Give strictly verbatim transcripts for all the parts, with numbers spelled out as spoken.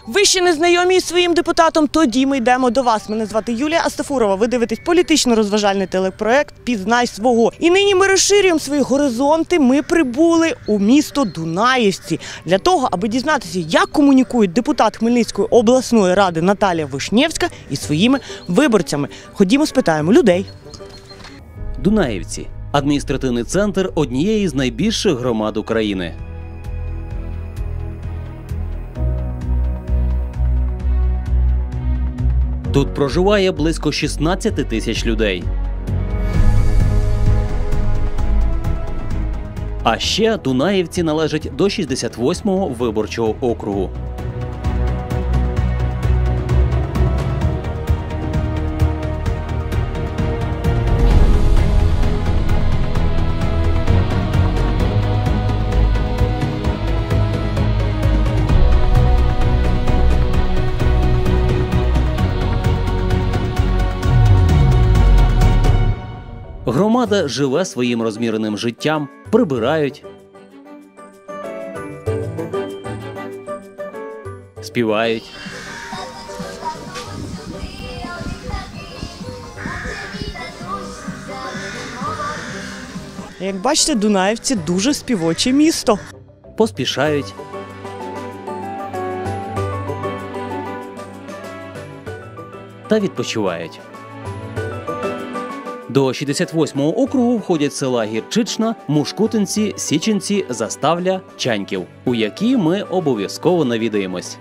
Ви ще не знайомі із своїм депутатом? Тоді ми йдемо до вас. Мене звати Юлія Астафурова. Ви дивитесь політично-розважальний телепроект «Пізнай свого». І нині ми розширюємо свої горизонти. Ми прибули у місто Дунаївці для того, аби дізнатися, як комунікують депутат Хмельницької обласної ради Наталія Вишневська із своїми виборцями. Ходімо, спитаємо людей. Дунаївці – адміністративний центр однієї з найбільших громад України. Тут проживає близько шістнадцяти тисяч людей. А ще Дунаївці належать до шістдесят восьмого виборчого округу. Громада живе своїм розміреним життям, прибирають, співають. Як бачите, Дунаївці – дуже співоче місто. Поспішають. Та відпочивають. До шістдесят восьмого округу входять села Гірчична, Мушкутинці, Січенці, Заставля, Чаньків, у які ми обов'язково навідаємось.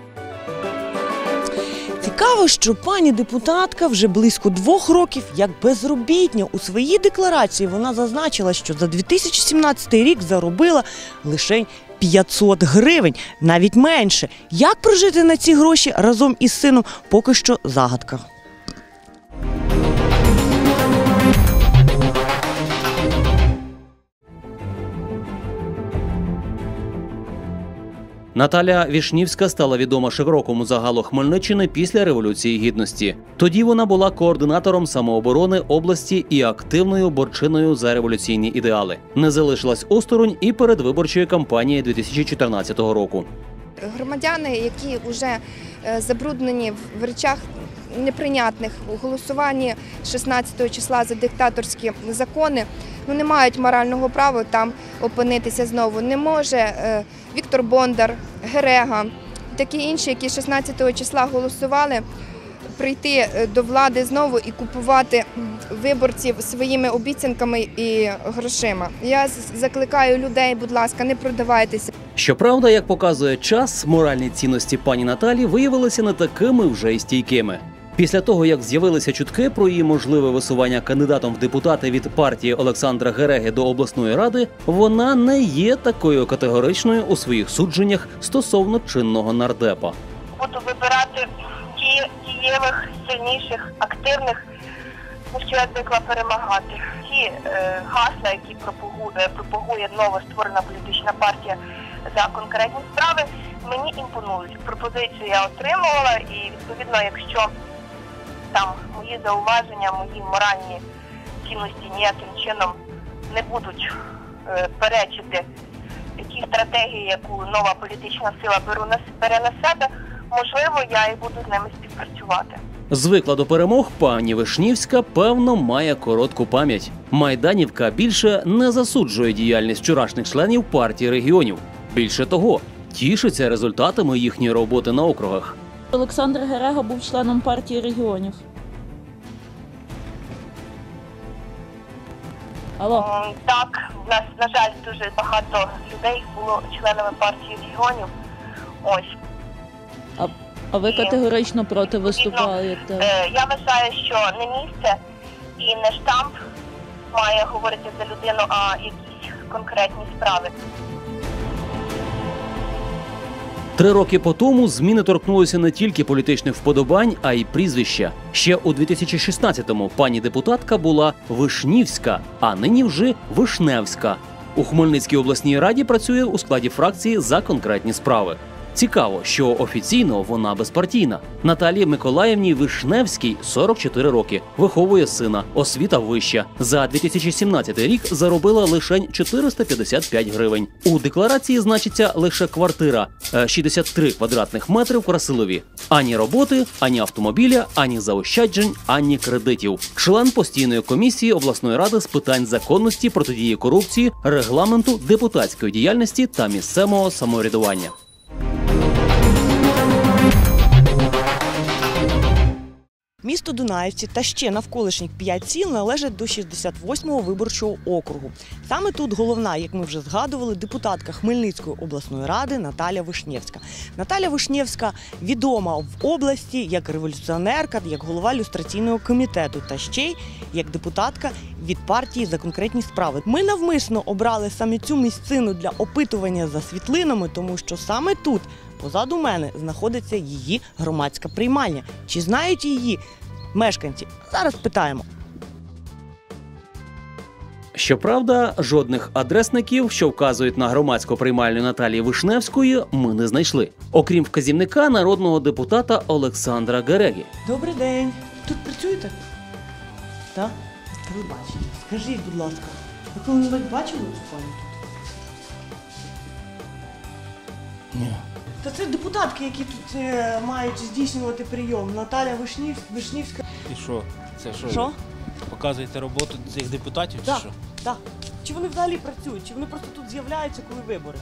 Цікаво, що пані депутатка вже близько двох років як безробітня. У своїй декларації вона зазначила, що за дві тисячі сімнадцятий рік заробила лише п'ятсот гривень, навіть менше. Як прожити на ці гроші разом із сином – поки що загадка. Наталя Вишневська стала відома широкому загалу Хмельниччини після Революції Гідності. Тоді вона була координатором самооборони області і активною борчиною за революційні ідеали. Не залишилась осторонь і передвиборчої кампанії дві тисячі чотирнадцятого року. Громадяни, які вже забруднені в речах неприйнятних у голосуванні шістнадцятого числа за диктаторські закони, ну, не мають морального права там опинитися знову. Не може е, Віктор Бондар, Герега, такі інші, які шістнадцятого числа голосували, прийти до влади знову і купувати виборців своїми обіцянками і грошима. Я закликаю людей, будь ласка, не продавайтеся. Щоправда, як показує час, моральні цінності пані Наталі виявилися не такими вже й стійкими. Після того, як з'явилися чутки про її можливе висування кандидатом в депутати від партії Олександра Гереги до обласної ради, вона не є такою категоричною у своїх судженнях стосовно чинного нардепа. Буду вибирати ті дієвих, сильніших, активних, що я звикла перемагати. Ті е, гасла, які пропагує, пропагує нова створена політична партія за конкретні справи, мені імпонують. Пропозицію я отримувала і, відповідно, якщо там мої зауваження, мої моральні цінності ніяким чином не будуть е, перечити якій стратегії, яку нова політична сила бере на себе, можливо, я і буду з ними співпрацювати. Звикла до перемог пані Вишневська, певно, має коротку пам'ять. Майданівка більше не засуджує діяльність вчорашніх членів партії регіонів. Більше того, тішиться результатами їхньої роботи на округах. Олександр Герега був членом партії регіонів. Алло. Так, в нас, на жаль, дуже багато людей було членами партії регіонів. Ось. А, а ви категорично проти виступаєте? Е, я вважаю, що не місце і не штамп має говорити за людину, а якісь конкретні справи. Три роки по тому зміни торкнулися не тільки політичних вподобань, а й прізвища. Ще у дві тисячі шістнадцятому пані депутатка була Вишневська, а нині вже Вишневська. У Хмельницькій обласній раді працює у складі фракції за конкретні справи. Цікаво, що офіційно вона безпартійна. Наталії Миколаївні Вишневській сорок чотири роки. Виховує сина. Освіта вища. За дві тисячі сімнадцятий рік заробила лише чотириста п'ятдесят п'ять гривень. У декларації значиться лише квартира – шістдесят три квадратних метри в Красилові. Ані роботи, ані автомобіля, ані заощаджень, ані кредитів. Член постійної комісії обласної ради з питань законності, протидії корупції, регламенту, депутатської діяльності та місцевого самоврядування. Місто Дунаївці та ще навколишніх п'ять сіл належать до шістдесят восьмого виборчого округу. Саме тут головна, як ми вже згадували, депутатка Хмельницької обласної ради Наталя Вишневська. Наталя Вишневська відома в області як революціонерка, як голова люстраційного комітету та ще й як депутатка від партії «За конкретні справи». Ми навмисно обрали саме цю місцину для опитування за світлинами, тому що саме тут, позаду мене, знаходиться її громадська приймальня. Чи знають її мешканці? Зараз питаємо. Щоправда, жодних адресників, що вказують на громадську приймальню Наталії Вишневської, ми не знайшли. Окрім вказівника народного депутата Олександра Гереги. Добрий день. Тут працюєте? Так? Ви бачите. Скажіть, будь ласка, ви коли-небудь бачили цю пані тут? Ні. Та це депутатки, які тут е, мають здійснювати прийом. Наталя Вишнів... Вишнівська. І що? Це що? Що? Показуєте роботу цих депутатів чи Так, що? так. Чи вони взагалі працюють? Чи вони просто тут з'являються, коли вибори?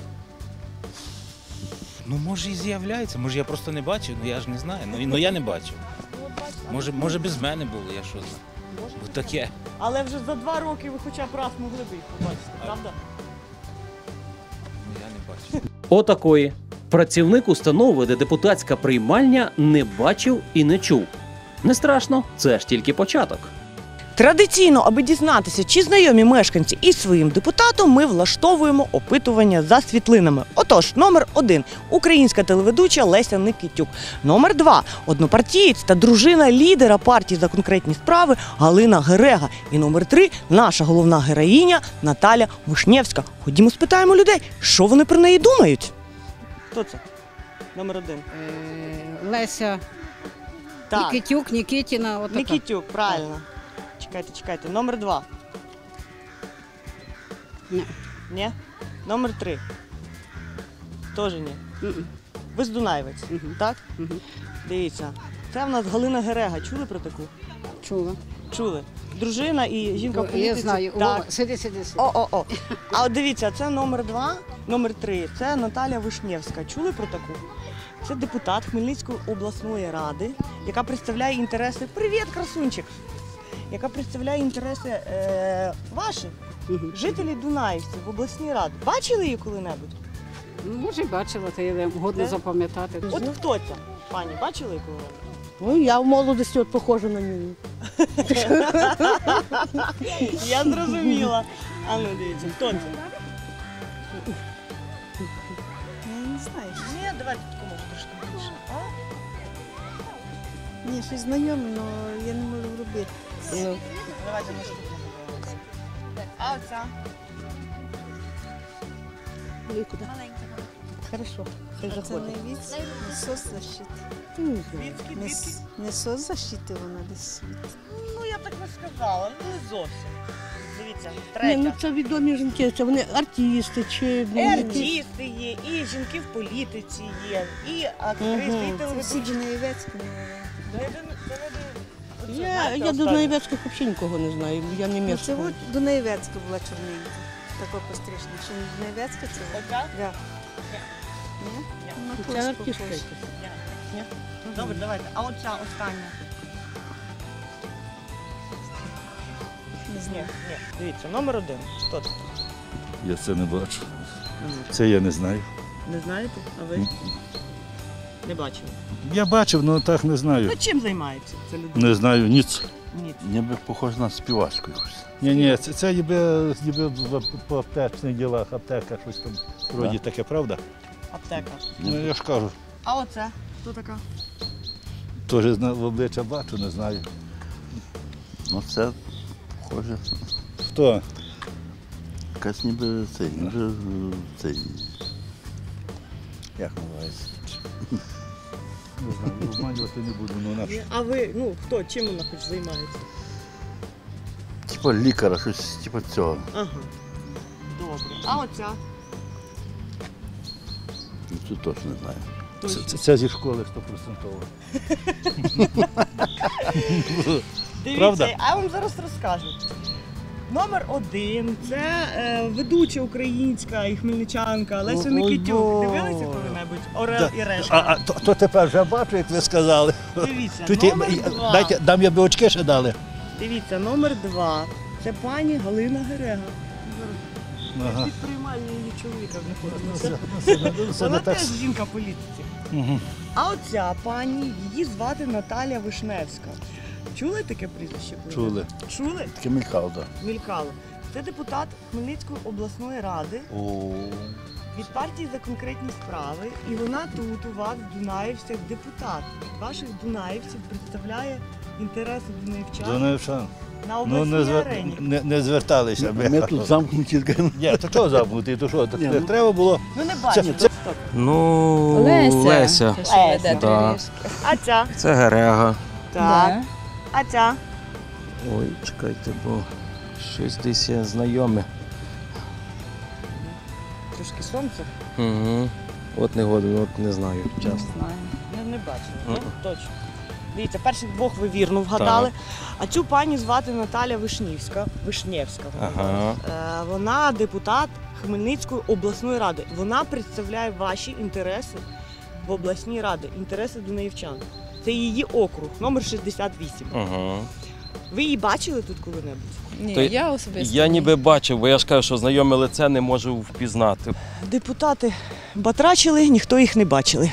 Ну може і з'являється, може я просто не бачив, ну я ж не знаю. Ну, і- ну я не бачив. Ну, от бачите, а Може, ви- може без мене було, я що знаю. Може. Бо таке. Але вже за два роки ви хоча б раз могли б їх побачити, правда? Ну я не бачив. Отакої. Працівник установи, де депутатська приймальня, не бачив і не чув. Не страшно, це ж тільки початок. Традиційно, аби дізнатися, чи знайомі мешканці із своїм депутатом, ми влаштовуємо опитування за світлинами. Отож, номер один – українська телеведуча Леся Никитюк. Номер два – однопартієць та дружина лідера партії «За конкретні справи» Галина Герега. І номер три – наша головна героїня Наталя Вишневська. Ходімо спитаємо людей, що вони про неї думають. Хто це? Номер один. Е, Леся Так, Нікітюк, Нікітіна. Отака. Никитюк, правильно. Чекайте, чекайте. Номер два. Ні. Ні? Номер три. Теж ні. Мгм. Ви з Дунаєвець, Мгм. так? Мгм. Дивіться. Це в нас Галина Герега. Чули про таку? Чула. Чули. Дружина і жінка в політиці. Я знаю. Так. О, сиди, сиди, сиди. О, о, о. А от дивіться, це номер два, номер три. Це Наталя Вишневська. Чули про таку? Це депутат Хмельницької обласної ради, яка представляє інтереси. Привіт, красунчик! Яка представляє інтереси е, ваших Мгм. жителів Дунаївців в обласній раді. Бачили її коли-небудь? Ну, може, й бачила, та я годно Де? запам'ятати. От хто ця? Пані, бачили її коли-небудь? Ну, я в молодості от похожа на нього. Я зрозуміла. А ну дивіться, хто це? Я не знаю. Ні, давайте таку може трошки більше. А? Ні, щось знайоме, але я не можу робити. Ну, Давайте наступну подивимося. А оця? і куди? Хорошо, хай А це заходить. не від не соцзащити. Не знаю. Двідки, Не, двідки? с- не соцзащити вона десь від. Ну я так не сказала, ну не зовсім. Дивіться, Ні, ну третя. це відомі жінки, це вони артисти чи... І артисти є, і жінки в політиці є, і актриси, Мгм. і Це телеведучі. всі Джинаєвецькі. Це не- це не- оце, Я, знаєте, я до останнє? Наєвецьких взагалі нікого не знаю, я не Ну, це місцева. от Дунаєвецька була чорненька. Така пострижна. Що не Дунаєвецька це? от? Оця? Да. Ні? Ні. На Це когось артистка. похожа. Ні? Добре, давайте. А оця остання? Не Ні, знаю. ні. Дивіться, номер один. Хто це? Я це не бачу. Це я не знаю. Не знаєте? А ви? Не бачили. Я бачив, але так не знаю. Ну чим займається ця людина? Не знаю ніц. Ні. Ніби похож на співачку якусь. Ні, ні, це, це ніби, ніби в- по аптечних ділах, аптека, щось там. Вроді таке, правда? Аптека. Ну я ж кажу, А оце? Хто така? теж зна- в обличчя бачу, не знаю. Ну це похоже, Хто? якась ніби цей, ніби е, цей. Як називається? Не знаю, обманювати не буду, але вона А ви, ну, хто, чим вона хоч займається? Типа лікаря, щось типу цього. Ага. Добре. А оця? Ну, це точно не знаю. Це, це, це зі школи сто відсотків. Дивіться, Правда? а я вам зараз розкажу. Номер один – це е, ведуча українська і хмельничанка Леся Ой, Никитюк. Боже. Дивилися коли-небудь? Орел Да. і А, решта. а то, то тепер вже бачу, як ви сказали. Дивіться, Чуйте, номер я- два. дайте, дам я би очки ще дали. Дивіться, номер два – це пані Галина Герега. Ага. Під приймальню її чоловіка Ну, знаходиться. це- це не- це Вона не так. теж жінка політиці. Мгм. А оця пані, її звати Наталія Вишневська. Чули таке прізвище? Чули. Чули? Таке мількало, так. Мількало. Це депутат Хмельницької обласної ради від партії за конкретні справи. І вона тут у вас, в Дунаївцях, депутат. Від ваших дунаївців представляє інтереси дунаївчан Дунаївчан. на Ну, обласній не, звер... арені. не, не зверталися. Ми тут замкнуті. Ні, то чого замкнути? То що, так Ні, ну- треба було. Ну не бачите. це- Стоп. Ну, Леся. Леся. Те, що веде Да. трішки. А ця? Це Герега. Так. Да. А ця? Ой, чекайте, бо щось десь є знайоме. Трошки сонце. Угу. От не годен, от не знаю, Не чесно. знаю. Не, не бачила, ні? Мгм. Точно. Дивіться, перших двох ви вірно вгадали. А цю пані звати Наталя Вишнівська. Вишневська. Вона, Ага. Е, вона депутат Хмельницької обласної ради. Вона представляє ваші інтереси в обласній раді, інтереси дунаївчан. Це її округ, номер шістдесят вісім. Угу. Ви її бачили тут коли-небудь? Ні, То я особисто. Я ні. ніби бачив, бо я ж кажу, що знайоме лице не можу впізнати. Депутати батрачили, ніхто їх не бачили.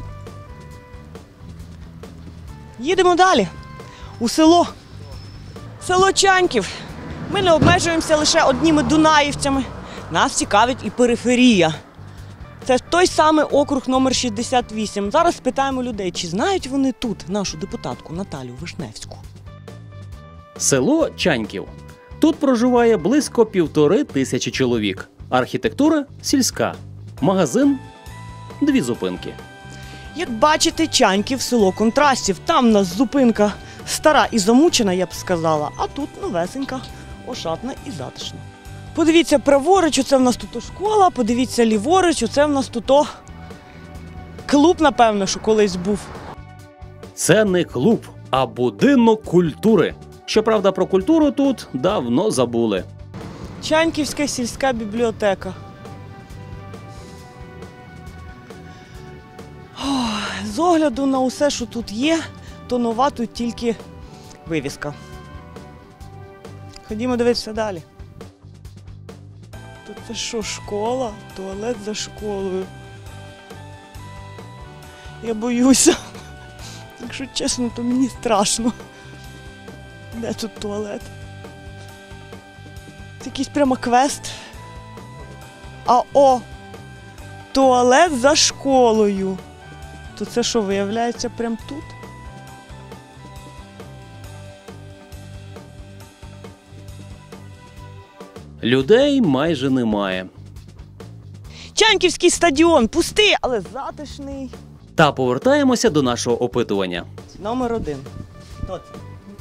Їдемо далі. У село. Село Чаньків. Ми не обмежуємося лише одніми дунаївцями. Нас цікавить і периферія. Це той самий округ номер шістдесят вісім. Зараз спитаємо людей, чи знають вони тут нашу депутатку Наталю Вишневську. Село Чаньків. Тут проживає близько півтори тисячі чоловік. Архітектура сільська. Магазин дві зупинки. Як бачите, Чаньків – село контрастів. Там в нас зупинка стара і замучена, я б сказала, а тут новесенька, ошатна і затишна. Подивіться праворуч, оце в нас тут школа, подивіться ліворуч, оце в нас тут о... клуб, напевно, що колись був. Це не клуб, а будинок культури. Щоправда, про культуру тут давно забули. Чаньківська сільська бібліотека. Ох, з огляду на усе, що тут є, то нова тут тільки вивіска. Ходімо дивитися далі. Тут це що, школа? Туалет за школою. Я боюся. Якщо чесно, то мені страшно. Де тут туалет? Це якийсь прямо квест. А о! Туалет за школою. То це що, виявляється, прямо тут? Людей майже немає. Чаньківський стадіон пустий, але затишний. Та повертаємося до нашого опитування. Номер один. Хто це?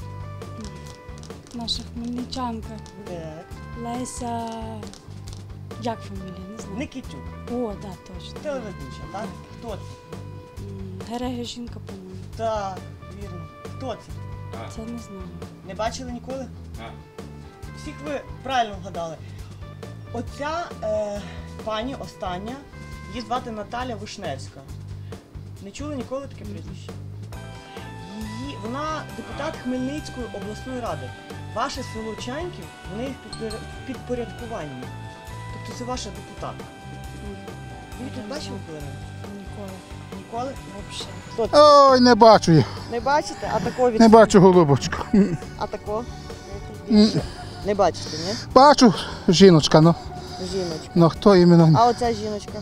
Наша хмельничанка. Так. Леся. Як фамілія? Не знаю. Никитюк. О, да, точно. Телеведуча, так? Хто це? М, Герега жінка, по-моєму. Так, вірно. Хто це? Це не знаю. Не бачили ніколи? Всіх ви правильно вгадали. Оця е, пані остання, її звати Наталя Вишневська. Не чули ніколи таке прізвище? Її, вона депутат Хмельницької обласної ради. Ваше село Чаньків, в неї в підпоря- в підпорядкуванні. Тобто це ваша депутатка. Ви тут бачили коли-небудь? Ніколи. Ніколи? Взагалі. Хто це? Ой, не бачу я. Не бачите? А такого від... Не бачу голубочку. А такого? М. Не бачите, ні? Бачу жіночка, ну. Жіночка. Ну хто іменно? А оця жіночка?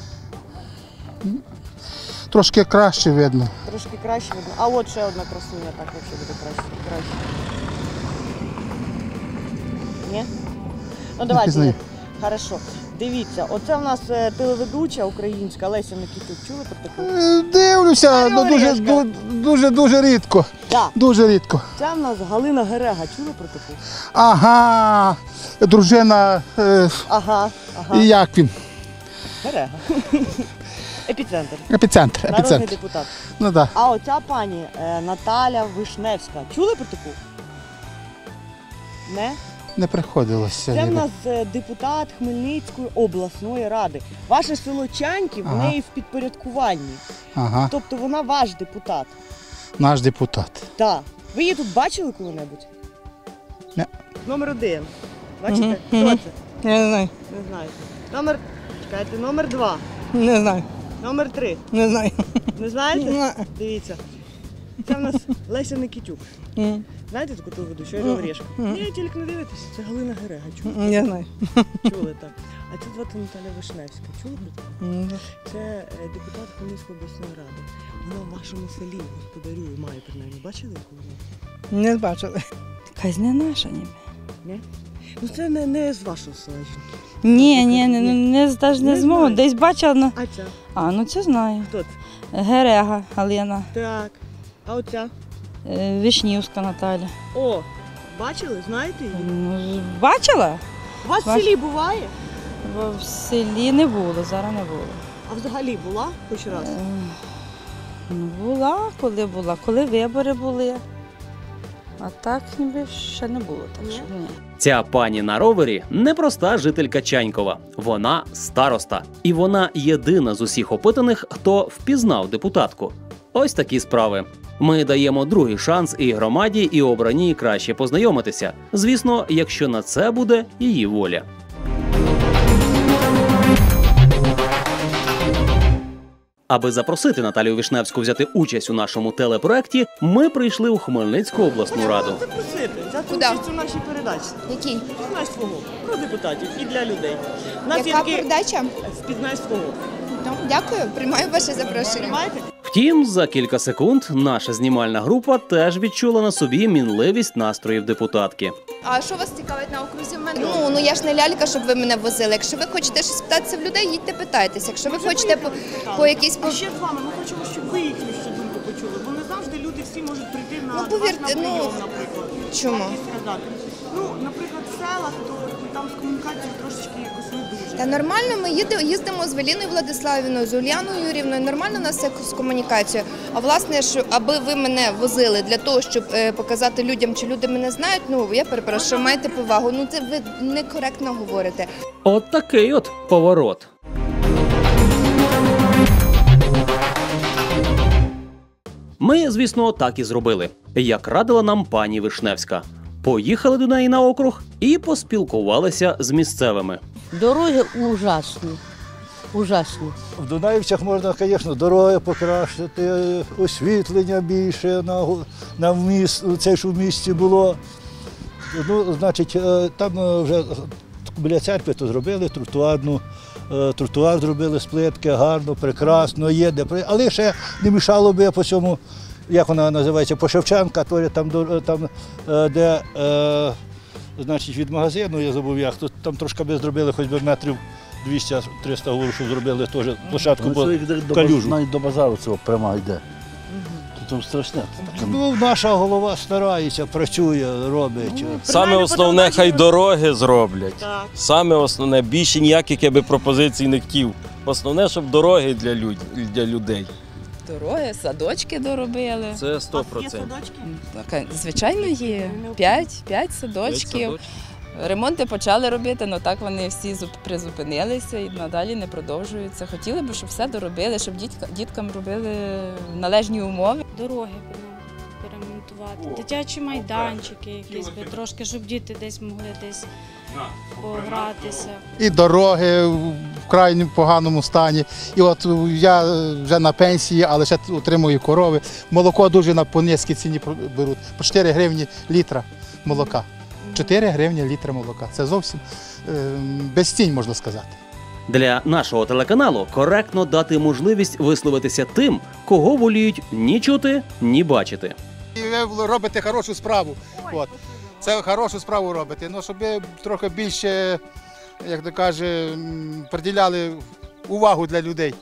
Трошки краще видно. Трошки краще видно. А от ще одна красуня, так взагалі буде краще. краще. Ні? Ну давайте. знаю. Хорошо. Дивіться, оце в нас е, телеведуча українська Леся Никітюк. Чули про таку? Е, Дивлюся, ну дуже, ду- дуже, дуже рідко. Да. Дуже рідко. Це в нас Галина Герега. Чули про таку? Ага, дружина, е, Ага, ага. і як він? Герега. Епіцентр. Епіцентр, Народний епіцентр. депутат. Ну так. А оця пані е, Наталя Вишневська. Чули про таку? Не? Не приходилося. Це в ніби. нас е, депутат Хмельницької обласної ради. Ваше село Чаньків в Ага. неї в підпорядкуванні. Ага, Тобто вона ваш депутат. наш депутат. Так. Ви її тут бачили коли-небудь? Не. Номер один. Бачите? Мгм, Хто мгм. це? Я не знаю. Не знаєте. Номер. Чекайте, номер два. Не знаю. Номер три. Не знаю. Не знаєте? Не. Дивіться. Це в нас Леся Никітюк. М. Знаєте таку телеведучу? Мгм. Орел Решка. Мгм. Ні, тільки не дивитесь. Це Галина Герега. Чули? Не знаю. Чули так. А це звати Наталя Вишневська. Чули про таку? М. Це е, депутат Хмельницької обласної ради. Вона в вашому селі господарює, має принаймні. Бачили яку вона? Не бачили. Якась не наша ніби. Ні? Ну це не, не з вашого села жінки. Ні, ні, не, не, не, не, Не не змогу. знаю. Десь бачила, ну. А ця? А, ну це знаю. Хто це? Герега Галина. Так. А оця? Е, Вишнівська Наталя. О, бачили? Знаєте її? Ну, бачила? У вас в Бач- селі буває? Бо в селі не було, зараз не було. А взагалі була хоч раз? Е, Ну, була, коли була, коли вибори були. А так ніби ще не було, так що ні. Ця пані на ровері не проста жителька Чанькова. Вона староста. І вона єдина з усіх опитаних, хто впізнав депутатку. Ось такі справи. Ми даємо другий шанс і громаді, і обраній краще познайомитися. Звісно, якщо на це буде її воля. Аби запросити Наталію Вишневську взяти участь у нашому телепроекті, ми прийшли у Хмельницьку обласну раду. Запросити, взяти Куди? участь у нашій передачі. Який? Впізнай свого. Про депутатів і для людей. У нас є Яка такий передача? Впізнай свого. Ну, дякую, приймаю ваше запрошення. Приймаєте? Втім, за кілька секунд наша знімальна група теж відчула на собі мінливість настроїв депутатки. А що вас цікавить на окрузі в мене? Ну, ну я ж не лялька, щоб ви мене возили. Якщо ви хочете щось питатися в людей, їдьте питайтеся. Якщо ви хочете по, по якійсь... А ще з вами ми хочемо, щоб ви їхню всю думку почули, бо не завжди люди всі можуть прийти на, Ну, до вас повірте, на прийом, ну, наприклад. чому? І сказати. Ну, наприклад, в селах, то там з комунікацією трошечки якось не дуже. Та нормально, ми їде- їздимо з Веліною Владиславівною, з Ульяною Юрівною, нормально у нас все з комунікацією. А власне, що аби ви мене возили для того, щоб е, показати людям, чи люди мене знають, ну я перепрошую, майте повагу. Ну це ви некоректно говорите. От такий от поворот. Ми, звісно, так і зробили, як радила нам пані Вишневська. Поїхали до неї на округ і поспілкувалися з місцевими. Дороги ужасні. Ужасні. В Дунаївцях можна, звісно, дороги покращити, освітлення більше на, гу- на вміст, це ж у місті було. Ну, значить, е, там е, вже біля церкви то зробили тротуарну, е, тротуар зробили з плитки, гарно, прекрасно, є де. при- Але ще не мішало би по цьому, як вона називається, по Шевченка, то є там, до- там е, де е, значить, від магазину, я забув як, то там трошки би зробили хоч би метрів двісті-триста говорю, що зробили теж площадку Ну, по це як до, калюжу. навіть до базару цього пряма йде. То там страшне. Ну, наша голова старається, працює, робить. Саме основне, хай дороги зроблять. Саме основне, більше ніяких я би пропозицій не хотів. Основне, щоб дороги для, люд... для людей. Дороги, садочки доробили. Це сто процентів. Так, звичайно, є. П'ять, п'ять садочків. Ремонти почали робити, але так вони всі зуп- призупинилися і надалі не продовжуються. Хотіли б, щоб все доробили, щоб дітка, діткам робили належні умови. Дороги би нам перемонтувати, дитячі майданчики якісь би трошки, щоб діти десь могли десь погратися. І дороги в крайньо поганому стані. І от я вже на пенсії, але ще утримую корови. Молоко дуже на по низькій ціні беруть. По чотири гривні літра молока. чотири гривні літра молока. Це зовсім е, безцінь, можна сказати. Для нашого телеканалу коректно дати можливість висловитися тим, кого воліють ні чути, ні бачити. І ви робите хорошу справу. От. Це хорошу справу робите. Ну, щоб ви трохи більше як то каже, м, приділяли увагу для людей.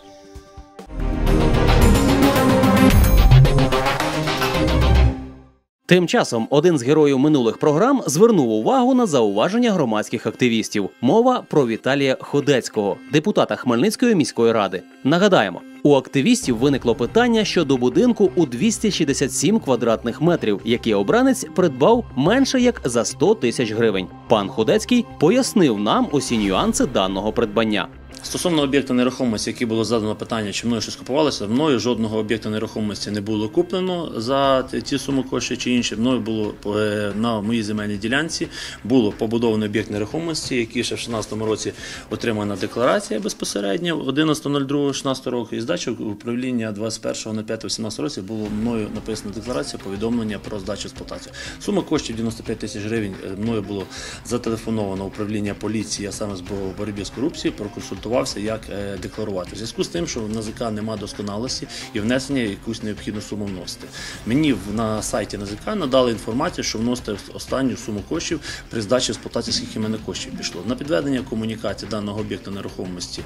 Тим часом один з героїв минулих програм звернув увагу на зауваження громадських активістів. Мова про Віталія Ходецького, депутата Хмельницької міської ради. Нагадаємо, у активістів виникло питання щодо будинку у двісті шістдесят сім квадратних метрів, який обранець придбав менше як за сто тисяч гривень. Пан Ходецький пояснив нам усі нюанси даного придбання. Стосовно об'єкту нерухомості, яке було задано питання, чи мною щось купувалося, мною жодного об'єкту нерухомості не було куплено за ті суми коштів чи інші. Мною було на моїй земельній ділянці було побудовано об'єкт нерухомості, який ще в шістнадцятому році отримана декларація безпосередньо одинадцятого другого шістнадцятого року. І здача управління двадцять першого п'ятого сімнадцятого році було мною написана декларація повідомлення про здачу експлуатацію. Сума коштів дев'яносто п'ять тисяч гривень. Мною було зателефоновано управління поліції, а саме з боротьби з корупцією, проконсультував, як декларувати. В зв'язку з тим, що в НАЗК немає досконалості і внесення якусь необхідну суму вносити. Мені на сайті НАЗК надали інформацію, що вносити останню суму коштів при здачі експлуатації, скільки в мене коштів пішло. На підведення комунікації даного об'єкту нерухомості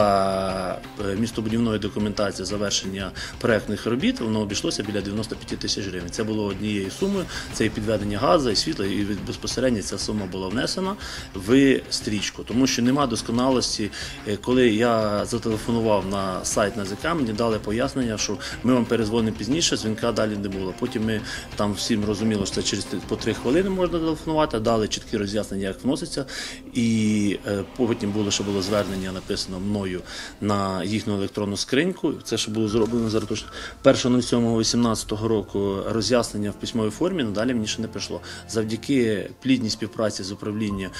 та містобудівної документації завершення проєктних робіт, воно обійшлося біля дев'яносто п'ять тисяч гривень. Це було однією сумою, це і підведення газу, і світла, і безпосередньо ця сума була внесена в стрічку, тому що немає досконалості. Коли я зателефонував на сайт НАЗК, мені дали пояснення, що ми вам перезвонимо пізніше, дзвінка далі не було. Потім ми там всім розуміли, що це через по три хвилини можна телефонувати, дали чіткі роз'яснення, як вноситься. І потім було, що було звернення написано мною на їхню електронну скриньку. Це що було зроблено зараз точно першого сьомого вісімнадцятого року роз'яснення в письмовій формі, надалі мені ще не прийшло. Завдяки плідній співпраці з управлінням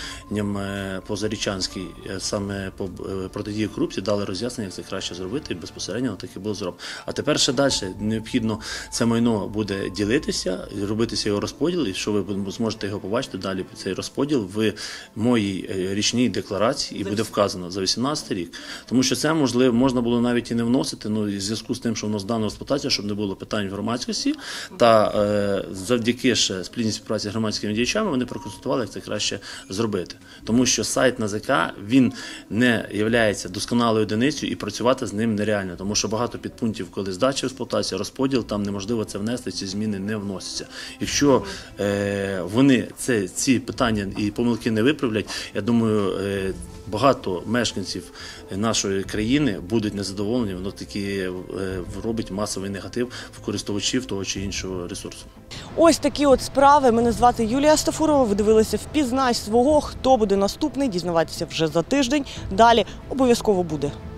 по Зарічанській, саме по протидії корупції, дали роз'яснення, як це краще зробити, і безпосередньо так і було зроблено. А тепер ще далі необхідно це майно буде ділитися, робитися його розподіл, і що ви зможете його побачити далі, цей розподіл в моїй річній декларації, і буде вказано за вісімнадцятий рік. Тому що це можливо можна було навіть і не вносити, ну, в зв'язку з тим, що воно здано експлуатацію, щоб не було питань в громадськості, та е, завдяки ще сплідній співпраці з громадськими діячами вони проконсультували, як це краще зробити. Тому що сайт НАЗК, він не є досконалою одиницею і працювати з ним нереально, тому що багато підпунктів, коли здача експлуатація, розподіл, там неможливо це внести, ці зміни не вносяться. Якщо е, вони це, ці питання і помилки не виправлять, я думаю, е, багато мешканців нашої країни будуть незадоволені, воно таки е, робить масовий негатив в користувачів того чи іншого ресурсу. Ось такі от справи. Мене звати Юлія Астафурова. Ви дивилися «Впізнай свого». Хто буде наступний, дізнавайтеся вже за тиждень. Далі обов'язково буде.